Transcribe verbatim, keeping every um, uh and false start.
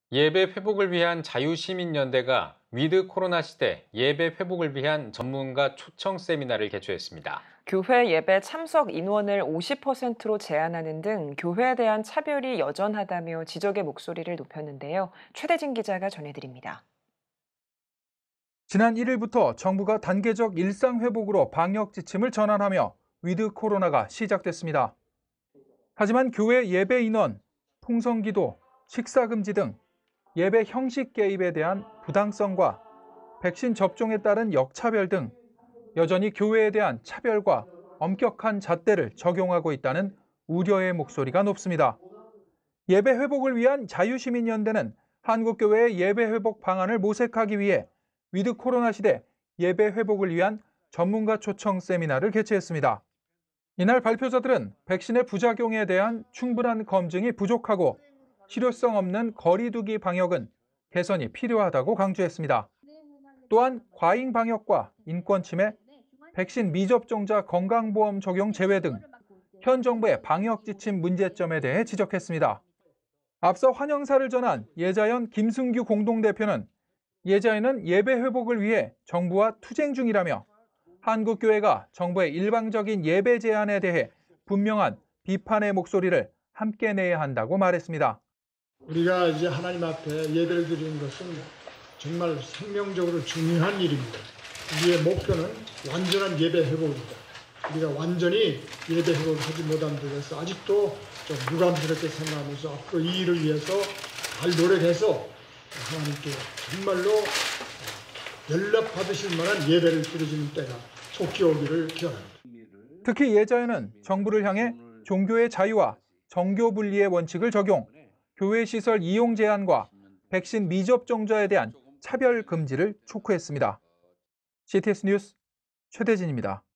예배 회복을 위한 자유시민연대가 위드 코로나 시대 예배 회복을 위한 전문가 초청 세미나를 개최했습니다. 교회 예배 참석 인원을 오십 퍼센트로 제한하는 등 교회에 대한 차별이 여전하다며 지적의 목소리를 높였는데요. 최대진 기자가 전해드립니다. 지난 일 일부터 정부가 단계적 일상 회복으로 방역 지침을 전환하며 위드 코로나가 시작됐습니다. 하지만 교회 예배 인원, 통성기도, 식사 금지 등 예배 형식 개입에 대한 부당성과 백신 접종에 따른 역차별 등 여전히 교회에 대한 차별과 엄격한 잣대를 적용하고 있다는 우려의 목소리가 높습니다. 예배 회복을 위한 자유시민연대는 한국교회의 예배 회복 방안을 모색하기 위해 위드 코로나 시대 예배 회복을 위한 전문가 초청 세미나를 개최했습니다. 이날 발표자들은 백신의 부작용에 대한 충분한 검증이 부족하고 실효성 없는 거리 두기 방역은 개선이 필요하다고 강조했습니다. 또한 과잉 방역과 인권 침해, 백신 미접종자 건강보험 적용 제외 등 현 정부의 방역 지침 문제점에 대해 지적했습니다. 앞서 환영사를 전한 예자연 김승규 공동대표는 예자연은 예배 회복을 위해 정부와 투쟁 중이라며 한국교회가 정부의 일방적인 예배 제한에 대해 분명한 비판의 목소리를 함께 내야 한다고 말했습니다. 우리가 이제 하나님 앞에 예배를 드리는 것은 정말 생명적으로 중요한 일입니다. 우리의 목표는 완전한 예배 회복입니다. 우리가 완전히 예배 회복을 하지 못한 데서 아직도 좀 유감스럽게 생각하면서 앞으로 이 일을 위해서 잘 노력해서 하나님께 정말로 연락 받으실 만한 예배를 드리는 때가 속히 오기를 기원합니다. 특히 예자연은 정부를 향해 종교의 자유와 정교 분리의 원칙을 적용, 교회 시설 이용 제한과 백신 미접종자에 대한 차별 금지를 촉구했습니다. 씨티에스 뉴스 최대진입니다.